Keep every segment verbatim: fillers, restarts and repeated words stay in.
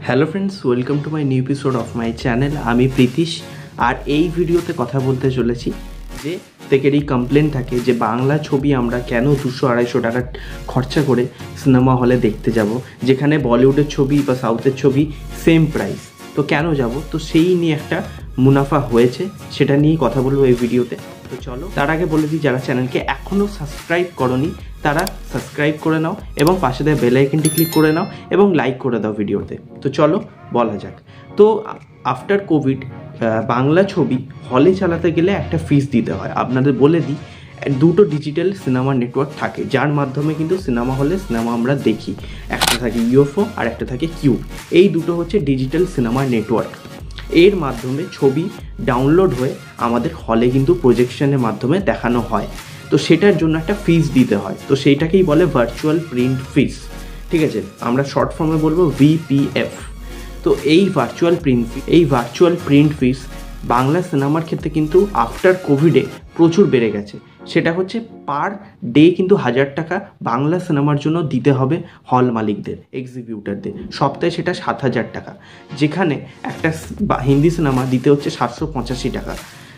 Hello friends, welcome to my new episode of my channel. আমি প্রীতিশ। আর এই ভিডিওতে কথা বলতে চলেছি যে প্রত্যেকেরই কমপ্লেন থাকে যে বাংলা ছবি আমরা কেন দুশো আড়াইশো টাকা খরচা করে সিনেমা হলে দেখতে যাব, যেখানে বলিউডের ছবি বা সাউথের ছবি সেম প্রাইস। তো কেন যাব? তো সেই নিয়ে একটা মুনাফা হয়েছে, সেটা নিয়েই কথা বলবো এই ভিডিওতে। তো চলো, তার আগে বলে দিই, যারা চ্যানেলকে এখনও সাবস্ক্রাইব করোনি তারা সাবস্ক্রাইব করে নাও এবং পাশে দেওয়া বেল আইকনটি ক্লিক করে নাও এবং লাইক করে দাও ভিডিওতে। তো চলো বলা যাক। তো আফটার কোভিড বাংলা ছবি হলে চালাতে গেলে একটা ফিস দিতে হয়। আপনাদের বলে দিই, দুটো ডিজিটাল সিনেমা নেটওয়ার্ক থাকে যার মাধ্যমে কিন্তু সিনেমা হলে সিনেমা আমরা দেখি। একটা থাকে ইউএফও আর একটা থাকে কিউব। এই দুটো হচ্ছে ডিজিটাল সিনেমা নেটওয়ার্ক। এর মাধ্যমে ছবি ডাউনলোড হয়ে আমাদের হলে কিন্তু প্রজেকশনের মাধ্যমে দেখানো হয়। তো সেটার জন্য একটা ফিস দিতে হয়। তো সেইটাকেই বলে ভার্চুয়াল প্রিন্ট ফিস, ঠিক আছে? আমরা শর্ট ফর্মে বলবো ভিপিএফ। তো এই ভার্চুয়াল প্রিন্ট এই ভার্চুয়াল প্রিন্ট ফিস বাংলা সিনেমার ক্ষেত্রে কিন্তু আফটার কোভিডে প্রচুর বেড়ে গেছে। সেটা হচ্ছে পার ডে কিন্তু হাজার টাকা বাংলা সিনেমার জন্য দিতে হবে হল মালিকদের, এক্সিবিউটারদের। সপ্তাহে সেটা সাত হাজার টাকা, যেখানে একটা হিন্দি সিনেমা দিতে হচ্ছে সাতশো পঁচাশি টাকা।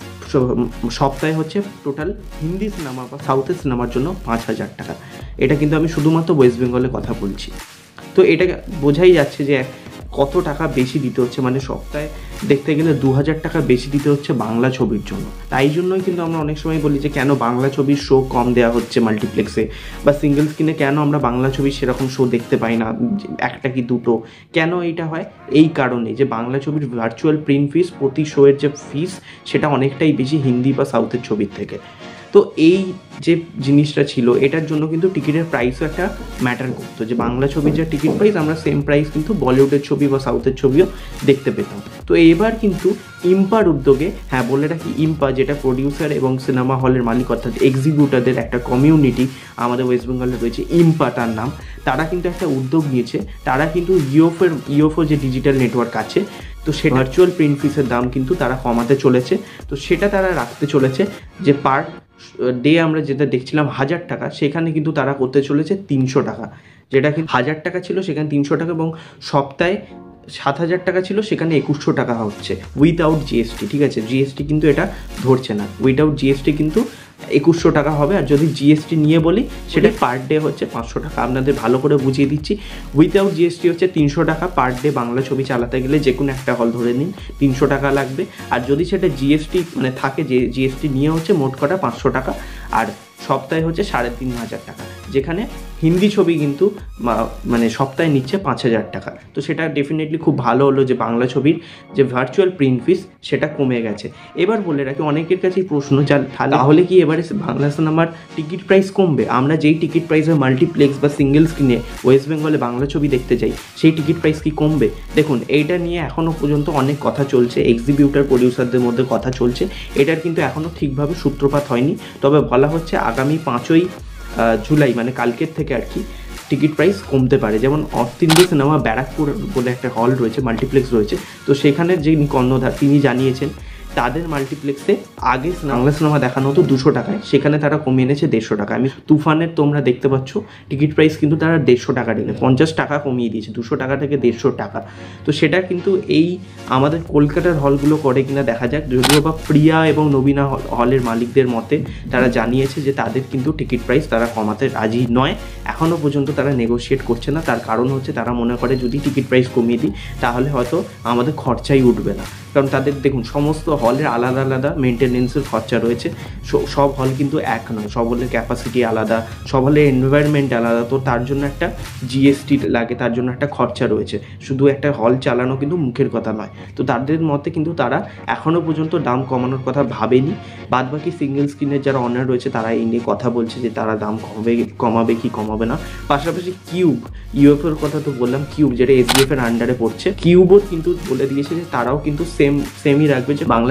সপ্তাহে হচ্ছে টোটাল হিন্দি সিনেমা বা সাউথের সিনেমার জন্য পাঁচ হাজার টাকা। এটা কিন্তু আমি শুধুমাত্র ওয়েস্ট বেঙ্গলের কথা বলছি। তো এটা বোঝাই যাচ্ছে যে কত টাকা বেশি দিতে হচ্ছে, মানে সপ্তাহে দেখতে গেলে দু হাজার টাকা বেশি দিতে হচ্ছে বাংলা ছবির জন্য। তাই জন্যই কিন্তু আমরা অনেক সময় বলি যে কেন বাংলা ছবির শো কম দেওয়া হচ্ছে মাল্টিপ্লেক্সে বা সিঙ্গেল স্ক্রিনে, কেন আমরা বাংলা ছবির সেরকম শো দেখতে পাই না, একটা কি দুটো। কেন এইটা হয়? এই কারণে যে বাংলা ছবির ভার্চুয়াল প্রিন্ট ফিস, প্রতি শোয়ের যে ফিস, সেটা অনেকটাই বেশি হিন্দি বা সাউথের ছবির থেকে। তো এই যে জিনিসটা ছিল, এটার জন্য কিন্তু টিকিটের প্রাইসও একটা ম্যাটার করতো, যে বাংলা ছবির যে টিকিট প্রাইস, আমরা সেম প্রাইস কিন্তু বলিউডের ছবি বা সাউথের ছবিও দেখতে পেতাম। তো এবার কিন্তু ইম্পার উদ্যোগে, হ্যাঁ বলে রাখি, ইম্পা যেটা প্রডিউসার এবং সিনেমা হলের মালিক অর্থাৎ এক্সিবিউটারদের একটা কমিউনিটি আমাদের ওয়েস্ট বেঙ্গলে রয়েছে, ইম্পা তার নাম। তারা কিন্তু একটা উদ্যোগ নিয়েছে। তারা কিন্তু ইউএফওর ইউএফও যে ডিজিটাল নেটওয়ার্ক আছে, তো সে ভার্চুয়াল প্রিন্ট ফিসের দাম কিন্তু তারা কমাতে চলেছে। তো সেটা তারা রাখতে চলেছে যে পার ডে আমরা যেটা দেখছিলাম হাজার টাকা, সেখানে কিন্তু তারা করতে চলেছে তিনশো টাকা। যেটা কিন্তু হাজার টাকা ছিল সেখানে তিনশো টাকা, এবং সপ্তাহে সাত হাজার টাকা ছিল সেখানে একুশশো টাকা হচ্ছে উইথআউট জিএসটি, ঠিক আছে? জিএসটি কিন্তু এটা ধরছে না। উইথআউট জিএসটি কিন্তু একুশশো টাকা হবে। আর যদি জিএসটি নিয়ে বলি, সেটা পার ডে হচ্ছে পাঁচশো টাকা। আপনাদের ভালো করে বুঝিয়ে দিচ্ছি, উইথআউট জিএসটি হচ্ছে তিনশো টাকা পার ডে। বাংলা ছবি চালাতে গেলে যে কোনো একটা হল ধরে নিন তিনশো টাকা লাগবে। আর যদি সেটা জিএসটি মানে থাকে, যে জিএসটি নিয়ে হচ্ছে মোট কটা পাঁচশো টাকা। আর সপ্তাহে হচ্ছে সাড়ে তিন হাজার টাকা, যেখানে হিন্দি ছবি কিন্তু মানে সপ্তাহে নিচ্ছে পাঁচ হাজার টাকা। তো সেটা ডেফিনেটলি খুব ভালো হলো যে বাংলা ছবির যে ভার্চুয়াল প্রিন্ট ফিস সেটা কমে গেছে। এবার বলে রাখি, অনেকের কাছেই প্রশ্ন, যা তাহলে কি এবারে বাংলা সিনেমার টিকিট প্রাইস কমবে? আমরা যেই টিকিট প্রাইসে মাল্টিপ্লেক্স বা সিঙ্গেল স্ক্রিনে ওয়েস্ট বেঙ্গলে বাংলা ছবি দেখতে যাই, সেই টিকিট প্রাইস কি কমবে? দেখুন, এইটা নিয়ে এখনও পর্যন্ত অনেক কথা চলছে, এক্সিবিউটার প্রডিউসারদের মধ্যে কথা চলছে। এটার কিন্তু এখনও ঠিকভাবে সূত্রপাত হয়নি। তবে বলা হচ্ছে আগামী পাঁচই জুলাই মানে কালকের থেকে আর কি টিকিট প্রাইস কমতে পারে। যেমন অর্থ ইন্ডিয়া সিনেমা ব্যারাকপুর বলে একটা হল রয়েছে, মাল্টিপ্লেক্স রয়েছে। তো সেখানে যিনি কর্ণধার তিনি জানিয়েছেন তাদের মাল্টিপ্লেক্সে আগে বাংলা সিনেমা দেখানো হতো দুশো টাকায়, সেখানে তারা কমিয়ে এনেছে দেড়শো টাকা। আমি তুফানের তোমরা দেখতে পাচ্ছ টিকিট প্রাইস কিন্তু তারা দেড়শো টাকা দিলে পঞ্চাশ টাকা কমিয়ে দিয়েছে, দুশো টাকা থেকে দেড়শো টাকা। তো সেটা কিন্তু এই আমাদের কলকাতার হলগুলো করে কিনা দেখা যাক। যদিও বা প্রিয়া এবং নবীনা হলের মালিকদের মতে তারা জানিয়েছে যে তাদের কিন্তু টিকিট প্রাইস তারা কমাতে রাজি নয়। এখনও পর্যন্ত তারা নেগোশিয়েট করছে না। তার কারণ হচ্ছে তারা মনে করে যদি টিকিট প্রাইস কমিয়ে দিই তাহলে হয়তো আমাদের খরচাই উঠবে না। কারণ তাদের দেখুন, সমস্ত হলের আলাদা আলাদা মেনটেনেন্সের খরচা রয়েছে। সব হল কিন্তু এক নয়, সব হলের ক্যাপাসিটি আলাদা, সব হলের এনভায়রনমেন্ট আলাদা। তো তার জন্য একটা জিএসটি লাগে, তার জন্য একটা খরচা রয়েছে। শুধু একটা হল চালানো কিন্তু মুখের কথা নয়। তো তাদের মতে কিন্তু তারা এখনও পর্যন্ত দাম কমানোর কথা ভাবেনি। বাদবাকি সিঙ্গেল স্ক্রিনের যারা অনার রয়েছে তারা এই নিয়ে কথা বলছে যে তারা দাম কমাবে কমাবে কি কমাবে না। পাশাপাশি কিউব, ইউএফওর কথা তো বললাম, কিউব যেটা এসবিএফ এর আন্ডারে পড়ছে, কিউবও কিন্তু বলে দিয়েছে যে তারাও কিন্তু সেম সেমই রাখবে, যে বাংলা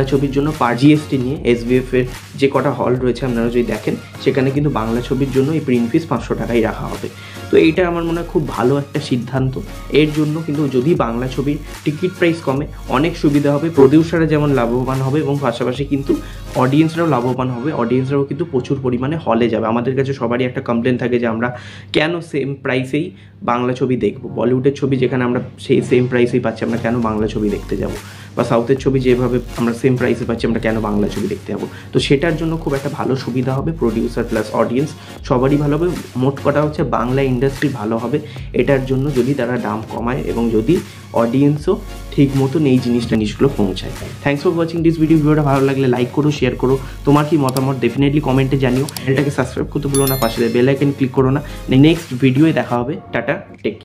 বাংলা ছবির জন্য পার জিএসটি নিয়ে এসবিএফ এর যে কটা হল রয়েছে আপনারা যদি দেখেন সেখানে কিন্তু বাংলা ছবির জন্য এই প্রিন্ট ফিস পাঁচশো টাকাই রাখা হবে। তো এইটা আমার মনে হয় খুব ভালো একটা সিদ্ধান্ত। এর জন্য কিন্তু যদি বাংলা ছবির টিকিট প্রাইস কমে অনেক সুবিধা হবে, প্রডিউসাররা যেমন লাভবান হবে এবং পাশাপাশি কিন্তু অডিয়েন্সরাও লাভবান হবে। অডিয়েন্সরাও কিন্তু প্রচুর পরিমাণে হলে যাবে। আমাদের কাছে সবারই একটা কমপ্লেন থাকে যে আমরা কেন সেম প্রাইসেই বাংলা ছবি দেখব, বলিউডের ছবি যেখানে আমরা সেই সেম প্রাইসেই পাচ্ছি আমরা কেন বাংলা ছবি দেখতে যাব, বা সাউথের ছবি যেভাবে আমরা সেম প্রাইসে পাচ্ছি আমরা কেন বাংলা ছবি দেখতে যাবো। তো সেটার জন্য খুব একটা ভালো সুবিধা হবে, প্রডিউসার প্লাস অডিয়েন্স সবারই ভালো হবে। মোট কথা হচ্ছে বাংলা ইন্ডাস্ট্রি ভালো হবে এটার জন্য যদি তারা দাম কমায় এবং যদি অডিয়েন্সও ঠিক মতন এই জিনিসটা জিনিসগুলো পৌঁছায়। Thanks for watching this video. ভিডিওটা ভালো লাগলে লাইক করো, শেয়ার করো, তোমার কি মতামত ডেফিনেটলি কমেন্টে জানিও। চ্যানেলটাকে সাবস্ক্রাইব করতে ভুলো না, পাশে বেল আইকন ক্লিক করো না। নেক্সট ভিডিওয়ে দেখা হবে। Tata, take.